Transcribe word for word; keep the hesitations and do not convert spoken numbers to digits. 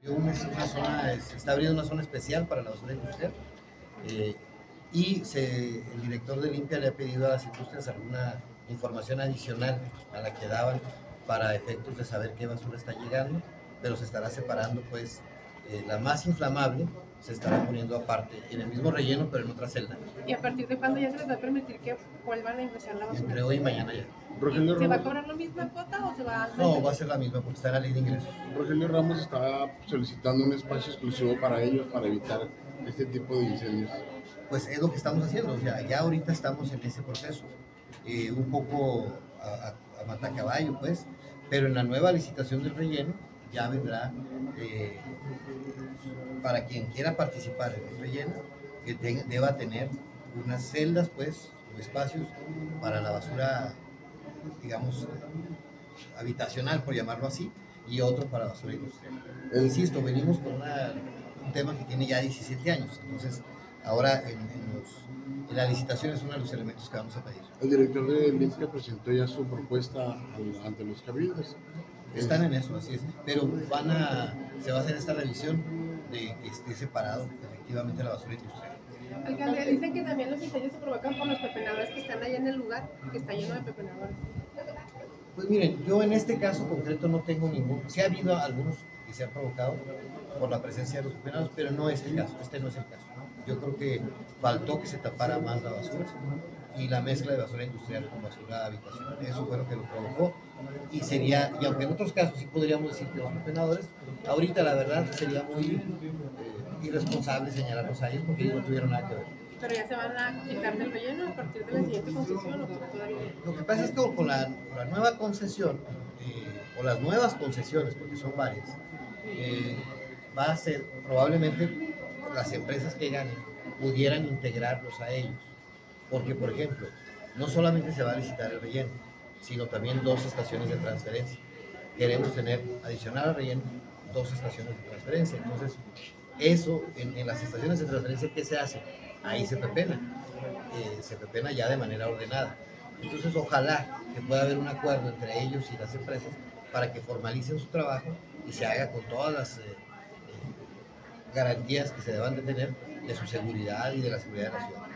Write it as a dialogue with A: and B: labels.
A: una, una zona, se está abriendo una zona especial para la basura industrial, eh, y se, el director de Limpia le ha pedido a las industrias alguna información adicional a la que daban para efectos de saber qué basura está llegando, pero se estará separando pues eh, la más inflamable se estará poniendo aparte en el mismo relleno pero en otra celda.
B: ¿Y a partir de cuándo ya se les va a permitir que vuelvan a ingresar la basura?
A: Entre hoy y mañana ya.
C: Rogelio
B: ¿Se va a
C: Ramos,
B: cobrar la misma cuota o se va a...?
A: No, va a ser la misma porque está en la ley de ingresos.
C: Rogelio Ramos está solicitando un espacio exclusivo para ellos para evitar este tipo de incendios.
A: Pues es lo que estamos haciendo, o sea, ya ahorita estamos en ese proceso, eh, un poco a, a, a matacaballo, pues, pero en la nueva licitación del relleno ya vendrá, eh, para quien quiera participar en el relleno, que te, deba tener unas celdas, pues, o espacios para la basura, digamos, habitacional, por llamarlo así, y otro para basura industrial. Insisto, venimos con una, un tema que tiene ya diecisiete años, entonces ahora en, en, los, en la licitación es uno de los elementos que vamos a pedir.
C: El director de Limpia presentó ya su propuesta al, ante los cabildos.
A: Están en eso, así es, pero van a, se va a hacer esta revisión de que esté separado efectivamente la basura industrial.
B: Alcalde, dicen que también los incendios se provocan por los pepenadores que están allá en el lugar, que está lleno de pepenadores.
A: Pues miren, yo en este caso concreto no tengo ningún, sí ha habido algunos que se han provocado por la presencia de los pepenadores, pero no es el caso, este no es el caso. Yo creo que faltó que se tapara más la basura y la mezcla de basura industrial con basura habitacional, eso fue lo que lo provocó, y sería, y aunque en otros casos sí podríamos decir que los pepenadores, ahorita la verdad sería muy eh, irresponsable señalarlos a ellos porque ellos no tuvieron nada que ver.
B: Pero ya se van a quitar del relleno a partir de la siguiente concesión o todavía.
A: Lo que pasa es que con la, la nueva concesión, eh, o las nuevas concesiones, porque son varias, eh, va a ser probablemente las empresas que ganen pudieran integrarlos a ellos. Porque, por ejemplo, no solamente se va a licitar el relleno, sino también dos estaciones de transferencia. Queremos tener, adicional al relleno, dos estaciones de transferencia. Entonces, eso, en, en las estaciones de transferencia, ¿qué se hace? Ahí se pepena, eh, se pepena ya de manera ordenada. Entonces, ojalá que pueda haber un acuerdo entre ellos y las empresas para que formalicen su trabajo y se haga con todas las eh, eh, garantías que se deban de tener de su seguridad y de la seguridad de la ciudad.